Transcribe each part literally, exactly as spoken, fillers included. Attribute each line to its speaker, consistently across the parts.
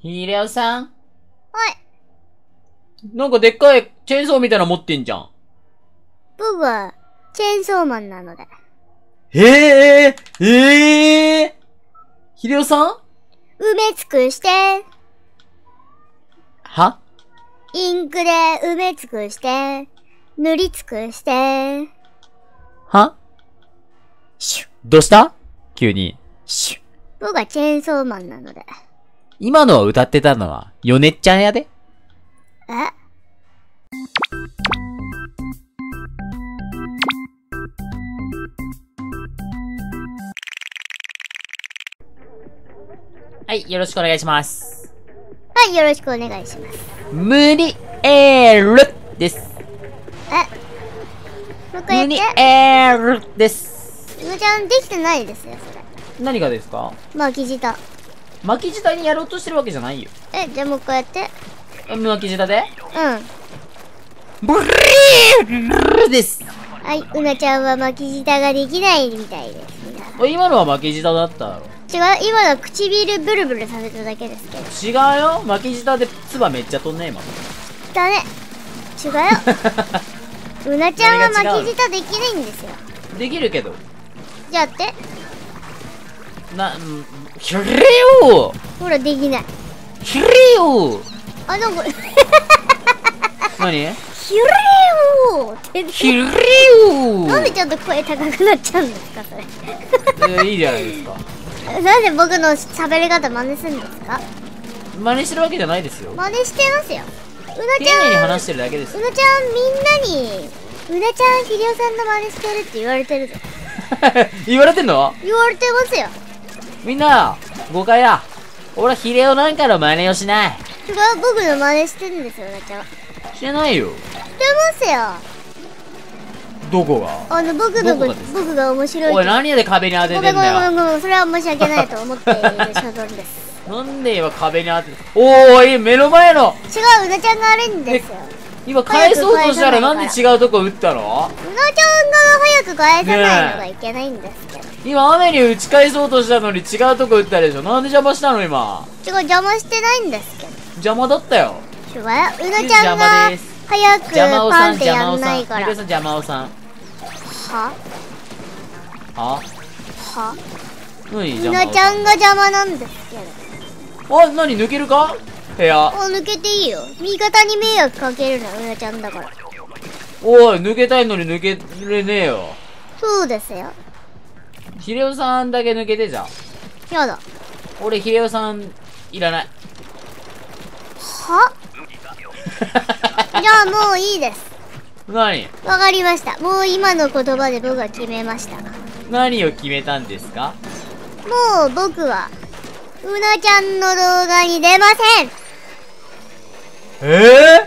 Speaker 1: ひれおさん
Speaker 2: はい。
Speaker 1: なんかでっかいチェーンソーみたいなの持ってんじゃん。
Speaker 2: 僕は、チェーンソーマンなので。
Speaker 1: へえー、ええー、ひれおさん
Speaker 2: 埋め尽くして。
Speaker 1: は
Speaker 2: インクで埋め尽くして。塗り尽くして。
Speaker 1: は
Speaker 2: シュッ。
Speaker 1: どうした急に。
Speaker 2: シュッ。僕はチェーンソーマンなので。
Speaker 1: 今のは歌ってたのは、ヨネっちゃんやで。
Speaker 2: え
Speaker 1: はい、よろしくお願いします。
Speaker 2: はい、よろしくお願いします。
Speaker 1: 無理エールです。
Speaker 2: えもう一回やって。
Speaker 1: 無理エールです。
Speaker 2: うのちゃんできてないですよ、それ。
Speaker 1: 何がですか？
Speaker 2: 巻き舌。
Speaker 1: 巻き舌にやろうとしてるわけじゃないよ。
Speaker 2: え、じゃあもう一回やって。
Speaker 1: 巻き舌で
Speaker 2: うん。
Speaker 1: ブリーです。
Speaker 2: はい、うなちゃんは巻き舌ができないみたいです。
Speaker 1: 今のは巻き舌だっただろ。
Speaker 2: 違う、今のは唇ブルブルさせただけですけど。
Speaker 1: 違うよ。巻き舌で唾めっちゃ飛んねえ今。
Speaker 2: だね。違うよ。うなちゃんは巻き舌できないんですよ。
Speaker 1: できるけど。
Speaker 2: じゃあやって。
Speaker 1: な、ん、ひれよ
Speaker 2: ほら、できない。
Speaker 1: ひれよ
Speaker 2: あ、なんか、
Speaker 1: 何
Speaker 2: ひれよーって
Speaker 1: ひれよ
Speaker 2: なんでちょっと声高くなっちゃうんですか、それ。
Speaker 1: えー、いいじゃないですか。
Speaker 2: なんで僕の喋り方真似するんですか？
Speaker 1: 真似してるわけじゃないですよ。
Speaker 2: 真似してますよ。うな
Speaker 1: 丁
Speaker 2: ちゃん、
Speaker 1: 寧に話してるだけですよ。
Speaker 2: うなちゃんみんなに、うなちゃんひりおさんの真似してるって言われてるぞ。
Speaker 1: 言われてんの？
Speaker 2: 言われてますよ。
Speaker 1: みんな、誤解だ。俺はヒレオなんかの真似をしない。
Speaker 2: 違う、僕の真似してるんですよ、うなちゃんは。
Speaker 1: してないよ。
Speaker 2: してますよ。
Speaker 1: どこが？
Speaker 2: あの、僕の
Speaker 1: どこがですか？
Speaker 2: 僕が面白い。
Speaker 1: おい、何で壁に当ててん
Speaker 2: ごめんごめんごめ
Speaker 1: だよ。
Speaker 2: んごめん、それは申し訳ないと思っている所存です。
Speaker 1: なんで今壁に当てて、おーい、目の前の
Speaker 2: 違う、うなちゃんが悪いんですよ。
Speaker 1: 今返そうとしたらなんで違うとこ打ったの？
Speaker 2: うなちゃんが早く返さないのがいけないんですけど。
Speaker 1: 今雨に打ち返そうとしたのに違うとこ打ったでしょ。なんで邪魔したの今。
Speaker 2: 違う、邪魔してないんですけど。
Speaker 1: 邪魔だったよ。
Speaker 2: 違う、うなちゃんが早く
Speaker 1: 邪魔おさん、
Speaker 2: パンってや
Speaker 1: 邪魔おさん。
Speaker 2: んないから。
Speaker 1: ヒロさん邪魔おさん。
Speaker 2: は
Speaker 1: は
Speaker 2: は
Speaker 1: 何
Speaker 2: う
Speaker 1: 邪魔おさん。
Speaker 2: なちゃんが邪魔なんですけど。
Speaker 1: あ、何抜けるか部屋。
Speaker 2: あ、抜けていいよ。味方に迷惑かけるのはうなちゃんだから。
Speaker 1: おい、抜けたいのに抜けれねえよ。
Speaker 2: そうですよ。
Speaker 1: ヒレオさんだけ抜けてじゃん。
Speaker 2: やだ。
Speaker 1: 俺ヒレオさんいらない。
Speaker 2: はじゃあもういいです。
Speaker 1: 何
Speaker 2: わかりました。もう今の言葉で僕は決めました。
Speaker 1: 何を決めたんですか？
Speaker 2: もう僕はうなちゃんの動画に出ません。
Speaker 1: え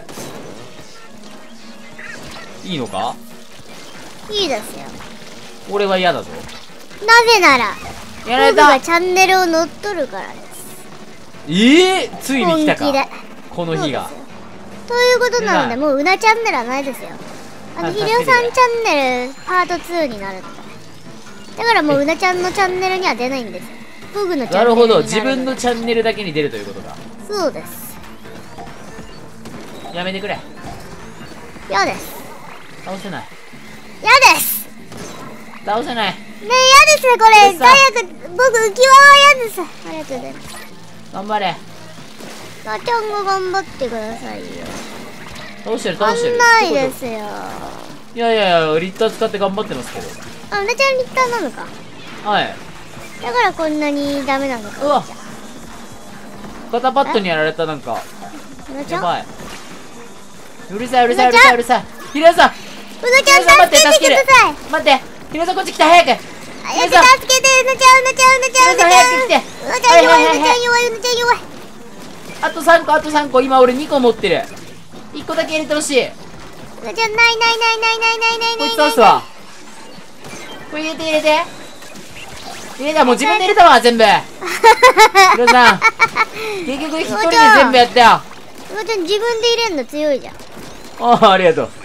Speaker 1: ー、いいのか？
Speaker 2: いいですよ。
Speaker 1: 俺は嫌だぞ。
Speaker 2: なぜなら
Speaker 1: やられた。
Speaker 2: 僕がチャンネルを乗っ取るからです。
Speaker 1: ええー、ついに来た
Speaker 2: 本気で
Speaker 1: かこの日が。
Speaker 2: ということなので、もううなチャンネルはないですよ。あの、
Speaker 1: あ
Speaker 2: ひりおさんチャンネルパートツーになるので。だからもううなちゃんのチャンネルには出ないんですよ。僕のチャンネルになるので。
Speaker 1: なるほど、自分のチャンネルだけに出るということだ。
Speaker 2: そうです。
Speaker 1: やめてくれ。
Speaker 2: 嫌です。
Speaker 1: 倒せない。
Speaker 2: 嫌です。
Speaker 1: 倒せない。
Speaker 2: ねえ、嫌ですこれ。
Speaker 1: うるさ
Speaker 2: 早く、僕浮き輪は嫌です。ありがとうございます。
Speaker 1: 頑張れ。
Speaker 2: なちゃんが頑張ってくださいよ。
Speaker 1: 倒してる倒してる。
Speaker 2: あんないですよ。
Speaker 1: いやいやいや、リッター使って頑張ってますけど。
Speaker 2: あ、うなちゃんリッターなのか。
Speaker 1: はい。
Speaker 2: だからこんなにダメなのか。
Speaker 1: うわ、肩パッドにやられた。なんか
Speaker 2: うなちゃん、
Speaker 1: やばい。うるさいうるさいうるさいうるさい。ひろさん、
Speaker 2: うなちゃん助けてください。
Speaker 1: 待って、ひろさんこっち来て早く。
Speaker 2: あ、やって助けて、うなちゃん、うなちゃん、うなちゃん、うなちゃん。
Speaker 1: 早く来て。
Speaker 2: うなちゃん弱い、うなちゃん弱い、うなちゃん弱い。
Speaker 1: あとさんこ、あとさんこ。今俺にこ持ってる。いっこだけ入れてほしい。
Speaker 2: うなちゃんないないないないないないない
Speaker 1: こい
Speaker 2: ない。
Speaker 1: つ倒すわ。これ入れて入れて。入れた。もう自分で入れたわ全部。ひろさん、結局一人で全部やったよ。
Speaker 2: うなちゃん自分で入れんの強いじゃん。
Speaker 1: ああ、ありがとう。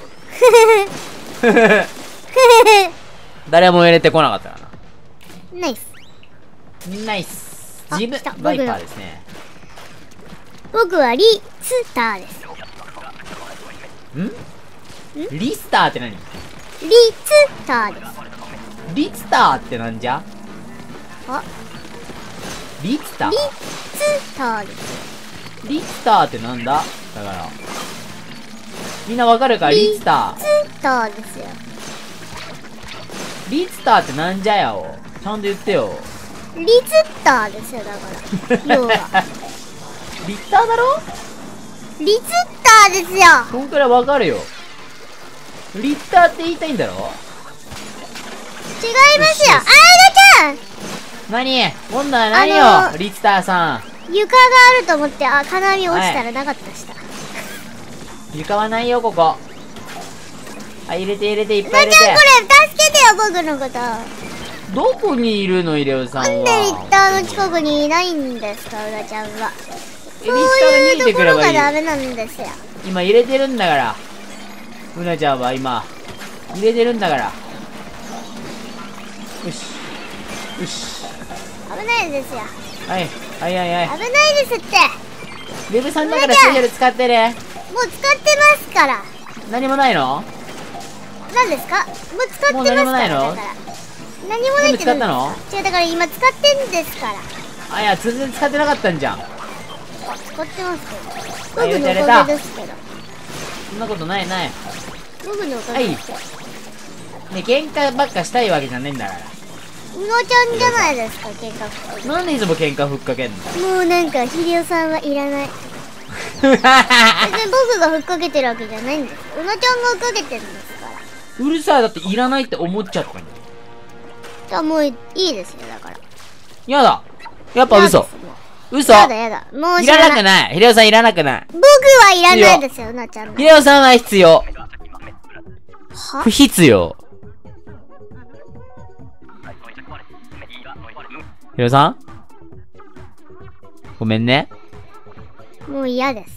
Speaker 1: 誰も入れてこなかったか
Speaker 2: ナイス。
Speaker 1: な。ナイス。
Speaker 2: あ
Speaker 1: 自分
Speaker 2: 来た
Speaker 1: バイパーですね。
Speaker 2: 僕はリスターです。
Speaker 1: んリスターって何？
Speaker 2: リスターです。
Speaker 1: リツターってなんじゃ？
Speaker 2: あ、
Speaker 1: リツター
Speaker 2: リスターです。
Speaker 1: リツターってなんだ？だからみんなわかるか？リツター。
Speaker 2: リスターですよ。
Speaker 1: リツターってなんじゃやお。ちゃんと言ってよ。
Speaker 2: リツターですよ、だから要は
Speaker 1: リッターだろ？
Speaker 2: リツターですよ。
Speaker 1: そんくらいわかるよ。リッターって言いたいんだろ？
Speaker 2: 違いますよ。あーなちゃん、
Speaker 1: 何？今度は何よ、
Speaker 2: あのー、
Speaker 1: リツターさん。
Speaker 2: 床があると思ってあ金網落ちたらなかったした、はい、
Speaker 1: 床はないよここ。あ、入れて入れて、いっ
Speaker 2: う
Speaker 1: ぱい入れて。
Speaker 2: なちゃんこれ助けてよ、僕のこと。
Speaker 1: どこにいるのイレオさんは。
Speaker 2: なんでリッターの近くにいないんですか、うなちゃんは。
Speaker 1: え、リッターが逃げてくればいい。
Speaker 2: そういうところがダメなんですよ。
Speaker 1: 今入れてるんだから。うなちゃんは今入れてるんだから。よしよし。
Speaker 2: 危ないですよ。
Speaker 1: はいはいはいはい。
Speaker 2: 危ないですって。
Speaker 1: ウェブさんだからスペシャル使ってね。
Speaker 2: もう使ってますから。
Speaker 1: 何もないの？
Speaker 2: 何ですか？もう使ってますから。
Speaker 1: もう何もないの？
Speaker 2: だから何もないって
Speaker 1: 全部使ったの？
Speaker 2: 違う、だから今使ってんですから。
Speaker 1: あ、いや全然使ってなかったんじゃん。
Speaker 2: 使ってますけど。
Speaker 1: あ、
Speaker 2: 僕のお
Speaker 1: 入れた入れた。
Speaker 2: かげですけど。
Speaker 1: そんなことないない。
Speaker 2: 僕のおか
Speaker 1: はい。ね、
Speaker 2: げですけど。
Speaker 1: 喧嘩ばっかしたいわけじゃねえんだから。
Speaker 2: うのちゃんじゃないですか、喧嘩ふっかけ。
Speaker 1: なんでいつも喧嘩ふっかけんの？
Speaker 2: もうなんか、ひでおさんはいらない。別に僕がふっかけてるわけじゃないんです。うのちゃんがふっかけてるんですから。
Speaker 1: うるさい、だっていらないって思っちゃったんだよ。
Speaker 2: じゃあもういいですよ、だから。
Speaker 1: やだ。やっぱ嘘。嘘。
Speaker 2: やだやだ。もう
Speaker 1: いらなくない。ひでおさんいらなくない。
Speaker 2: 僕はいらないですよ、うなちゃんの。
Speaker 1: ひでおさんは必要。
Speaker 2: は？
Speaker 1: 不必要。ひでおさんごめんね。
Speaker 2: もう嫌です。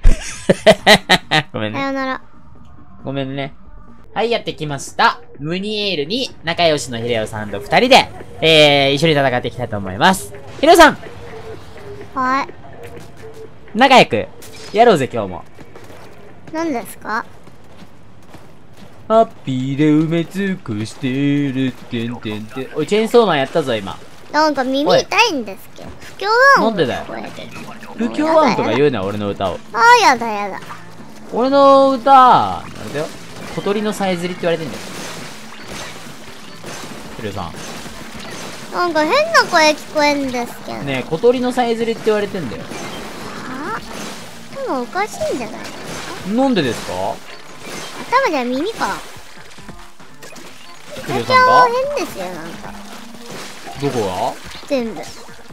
Speaker 1: ごめんね。
Speaker 2: さよなら。
Speaker 1: ごめんね。はい、やってきました。ムニエールに仲良しのヒレオさんと二人で、えー、一緒に戦っていきたいと思います。ヒレオさん
Speaker 2: はい。
Speaker 1: 仲良く、やろうぜ、今日も。
Speaker 2: 何ですか？
Speaker 1: ハッピーで埋め尽くしてるってんてんてん。おい、チェーンソーマンやったぞ、今。
Speaker 2: なんか耳痛いんですけど。不協和音
Speaker 1: なんでだよ。
Speaker 2: 聞こえてる。
Speaker 1: 不協和音とか言うな、俺の歌を。
Speaker 2: ああ、やだやだ。
Speaker 1: 俺の歌、あれだよ。小鳥のさえずりって言われてんだよ。ヒレオさん。
Speaker 2: なんか変な声聞こえんですけど。
Speaker 1: ねえ、小鳥のさえずりって言われてんだよ。
Speaker 2: はぁ？でもおかしいんじゃないですか？
Speaker 1: なんでですか？
Speaker 2: 頭じゃ耳か。
Speaker 1: ヒレオ
Speaker 2: ちゃんは
Speaker 1: さんが
Speaker 2: 変ですよ、なんか。
Speaker 1: どこが
Speaker 2: 全部。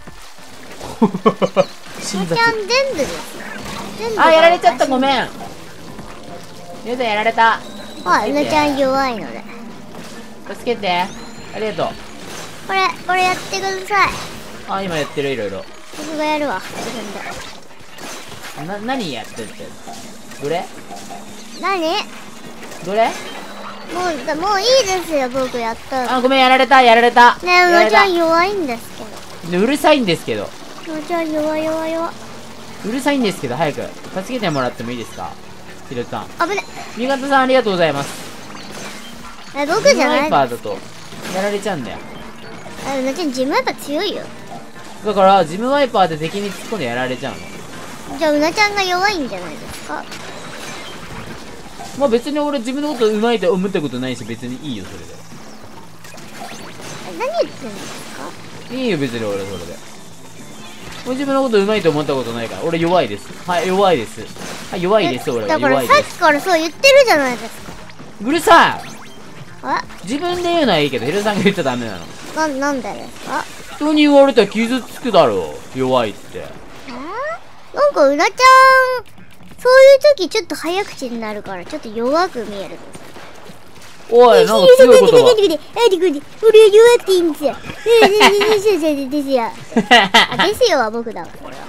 Speaker 1: 新雑。
Speaker 2: ちゃん全部ですよ。全部。
Speaker 1: あ、やられちゃった、ごめん。ゆうさんやられた。
Speaker 2: はい、うなちゃん弱いので。
Speaker 1: 助けて。ありがとう。
Speaker 2: これ、これやってください。
Speaker 1: あ、今やってる、いろいろ。
Speaker 2: 僕がやるわ、自分で。
Speaker 1: な、何やってって。どれ
Speaker 2: 何？
Speaker 1: どれ
Speaker 2: もう、だもういいですよ、僕やったら。
Speaker 1: あ、ごめん、やられた、やられた。
Speaker 2: ねえ、うなちゃん弱いんですけど。
Speaker 1: でうるさいんですけど。
Speaker 2: うなちゃん弱い弱い弱い。
Speaker 1: うるさいんですけど、早く。助けてもらってもいいですか？ひろさん。
Speaker 2: 危ね。
Speaker 1: 新潟さん、ありがとうございます。
Speaker 2: え、僕じゃない。
Speaker 1: ジムワイパーだと、やられちゃうんだよ。
Speaker 2: え、うなちゃんジムワイパー強いよ。
Speaker 1: だから、ジムワイパーで敵に突っ込んでやられちゃうの。
Speaker 2: じゃあうなちゃんが弱いんじゃないですか？
Speaker 1: まあ別に俺自分のことうまいと思ったことないし、別にいいよ、それで。
Speaker 2: え、何言ってんですか？
Speaker 1: いいよ、別に俺、それで。俺自分のことうまいと思ったことないから。俺弱いです。はい、弱いです。はい、弱いです、俺は。
Speaker 2: だから
Speaker 1: 弱いです。
Speaker 2: さっきからそう言ってるじゃないですか。
Speaker 1: うるさい。
Speaker 2: え？
Speaker 1: 自分で言うのはいいけど、ヒロさんが言っちゃダメなの。
Speaker 2: な、なんでですか？
Speaker 1: 人に言われたら傷つくだろう。弱いって。
Speaker 2: えー、なんかうなちゃん、そういう時ちょっと早口になるから、ちょっと弱く見える。
Speaker 1: おい、なんか強い言葉。
Speaker 2: あ、でこれ、俺は弱くていいんですよ。ですよ、ですよ。あ、ですよは僕だわ、それ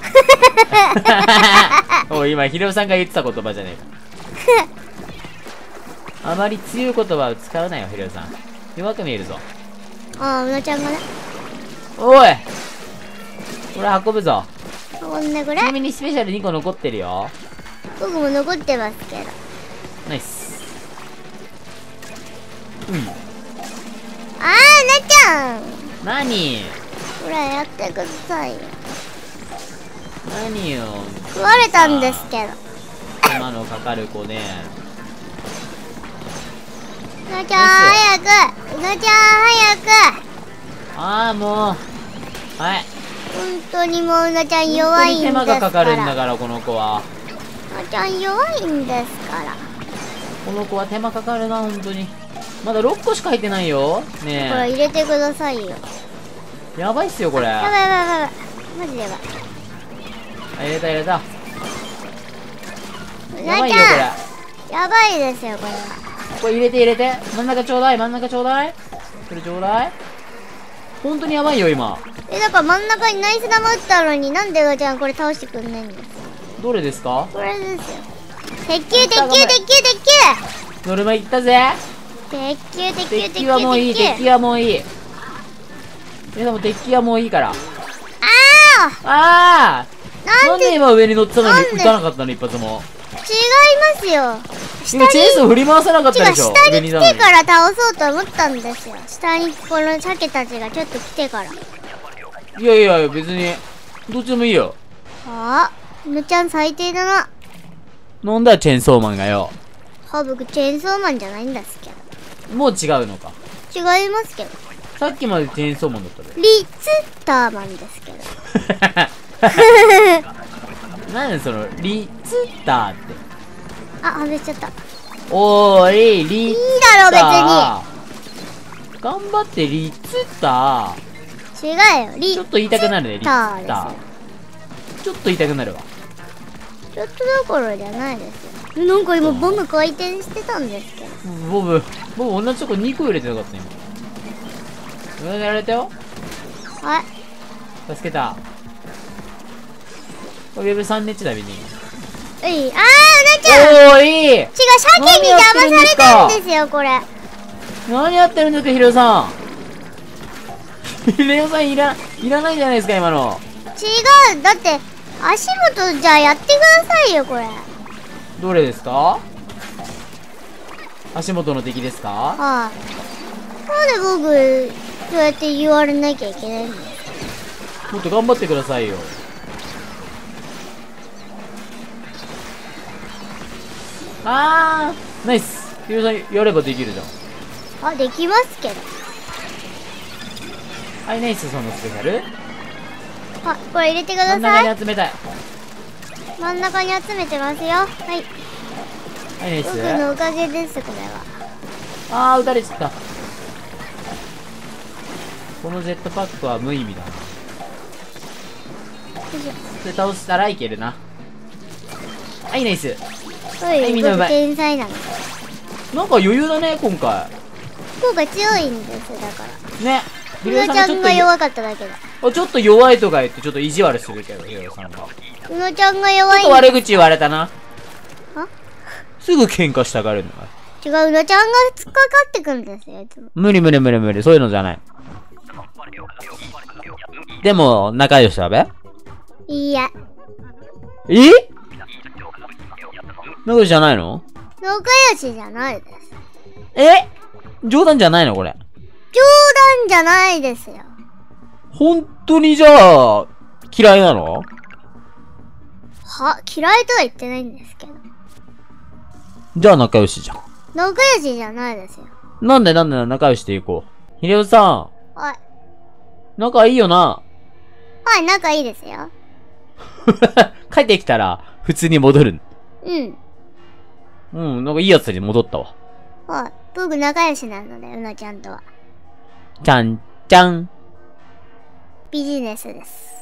Speaker 2: は。
Speaker 1: おい、今、ヒロさんが言ってた言葉じゃねえか。あまり強い言葉を使うなよ、ヒロさん。弱く見えるぞ。
Speaker 2: ああ、うなちゃんがね。
Speaker 1: おい、これ運ぶぞ。
Speaker 2: こんなぐ
Speaker 1: ち
Speaker 2: ら。
Speaker 1: ないみにスペシャルにこ残ってるよ。
Speaker 2: 僕も残ってますけど。
Speaker 1: ナイス。うん。
Speaker 2: あー、なちゃん。
Speaker 1: なに
Speaker 2: ほら、やってくださいよ。
Speaker 1: 何よ。
Speaker 2: 食われたんですけど。
Speaker 1: 手間のかかる子ね。
Speaker 2: うなちゃん、早く。うなちゃん、早く。
Speaker 1: ああ、もう。はい。
Speaker 2: 本当にもううなちゃん弱いんですから。
Speaker 1: 手間がかかるんだから、この子は。
Speaker 2: うなちゃん弱いんですから。
Speaker 1: この子は手間かかるな、本当に。まだろっこしか入ってないよ。ね
Speaker 2: これ入れてくださいよ。
Speaker 1: え。やばいっすよ、これ。
Speaker 2: やばいやばいやばい。マジでやばい。
Speaker 1: あ、入れた入れた。
Speaker 2: う
Speaker 1: やばいよ、
Speaker 2: なちゃん。
Speaker 1: こ
Speaker 2: やばいですよ、これは。
Speaker 1: れ。これ入れて入れて。真ん中ちょうだい、真ん中ちょうだい。これちょうだい。本当にやばいよ、今。
Speaker 2: え、だから真ん中にナイス玉打ったのになんでうなちゃんこれ倒してくんないんですか。
Speaker 1: どれですか？
Speaker 2: これですよ。鉄球鉄球鉄球鉄球
Speaker 1: ノルマいったぜ。
Speaker 2: 鉄球鉄球
Speaker 1: 鉄
Speaker 2: 鉄球
Speaker 1: 球はもういい、
Speaker 2: 鉄球
Speaker 1: 鉄球はもういい。皆さんも鉄球はもういいから。
Speaker 2: あ
Speaker 1: あ
Speaker 2: ーなで違い
Speaker 1: なんんで今上に乗ってたのに
Speaker 2: なんで
Speaker 1: 撃たなかったの、一発も。
Speaker 2: ますよ。下に
Speaker 1: 今チェーンソー振り回さなかった
Speaker 2: 違う、
Speaker 1: でしょ。
Speaker 2: 下に来
Speaker 1: 上にいたのに。
Speaker 2: てから倒そうと思ったんですよ。下にこの鮭たちがちょっと来てから。
Speaker 1: いやいや、別に、どっちでもいいよ。
Speaker 2: あー、うなちゃん最低だな。
Speaker 1: なんだよ、チェーンソーマンがよ。
Speaker 2: は、僕チェーンソーマンじゃないんですけど。
Speaker 1: もう違うのか。
Speaker 2: 違いますけど。
Speaker 1: さっきまでチェーンソーマンだったで。
Speaker 2: リツッターマンですけど。
Speaker 1: 何やその、リツッターって。
Speaker 2: あ、外しちゃった。
Speaker 1: おーい、リ
Speaker 2: いい
Speaker 1: ツ
Speaker 2: だろ、
Speaker 1: ッタ
Speaker 2: 別
Speaker 1: ー。頑張って、リツッタ
Speaker 2: に。違うよ、
Speaker 1: ー。
Speaker 2: リ
Speaker 1: ちょっと言いたくなるね、リツ
Speaker 2: ター
Speaker 1: ッタ
Speaker 2: ですよ。
Speaker 1: ー。ちょっと言いたくなるわ。
Speaker 2: ちょっとどころじゃないですよ。なんか今ボム回転してたんですけど。
Speaker 1: ボブ、ボブ同じとこにこ入れてなかった、今。上でやられたよ。
Speaker 2: はい。
Speaker 1: 助けた。ウェブさんネッチだ、ビニ。
Speaker 2: うい、あー、うなちゃん。
Speaker 1: おーいい
Speaker 2: 違う、鮭に邪魔されたんですよ、これ。
Speaker 1: 何やってるんですか、ヒロさん。ヒロさんいら、いらないじゃないですか、今の。
Speaker 2: 違う、だって足元じゃあやってくださいよ、これ。
Speaker 1: どれですか？足元の敵ですか？
Speaker 2: はい、なんで僕そうやって言われなきゃいけないんですか。
Speaker 1: もっと頑張ってくださいよ。あー、ナイス。ヒロさんやればできるじゃん。
Speaker 2: あ、できますけど。
Speaker 1: はい、ナイス、そのスペシャル。
Speaker 2: あ、これ入れてく
Speaker 1: 真
Speaker 2: ださい。
Speaker 1: ん中に集めたい。
Speaker 2: 真ん中に集めてますよ。はい、
Speaker 1: はい、ナイス。
Speaker 2: 僕のおかげです、これは。
Speaker 1: あー、撃たれちゃった。このジェットパックは無意味だな。
Speaker 2: よいしょ。
Speaker 1: それ倒したらいけるな。はい、ナイス。
Speaker 2: おい、僕
Speaker 1: みんなうまい
Speaker 2: 天才なの。
Speaker 1: なんか余裕だね、今回。
Speaker 2: 効果強いんです、だから。
Speaker 1: ね。ヒ
Speaker 2: うなちゃんが弱かっただけだ。
Speaker 1: あ、ちょっと弱いとか言ってちょっと意地悪するけど、ヒロさんが。ちょ
Speaker 2: うなちゃんが弱い
Speaker 1: っ
Speaker 2: ん
Speaker 1: と悪口言われたな。
Speaker 2: あ
Speaker 1: すぐ喧嘩したがるのか。
Speaker 2: 違う、うなちゃんが突っかかってくんですよ、いつも。
Speaker 1: 無理無理無理無理、そういうのじゃない。でも、仲良しだべ？
Speaker 2: いいや。
Speaker 1: え？仲良しじゃないの？
Speaker 2: 仲良しじゃないです。
Speaker 1: え？冗談じゃないのこれ。
Speaker 2: 冗談じゃないですよ。
Speaker 1: 本当にじゃあ、嫌いなの？
Speaker 2: は、嫌いとは言ってないんですけど。
Speaker 1: じゃあ仲良しじゃん。
Speaker 2: 仲良しじゃないですよ。
Speaker 1: なんでなんで仲良しでいこう。ひでおさ
Speaker 2: はい。
Speaker 1: ん、仲いいよな。
Speaker 2: はい、仲いいですよ。
Speaker 1: 帰ってきたら、普通に戻る。
Speaker 2: うん。
Speaker 1: うん、なんかいいやつに戻ったわ。
Speaker 2: はい。僕仲良しなので、うなちゃんとは。
Speaker 1: ちゃん、ちゃん。
Speaker 2: ビジネスです。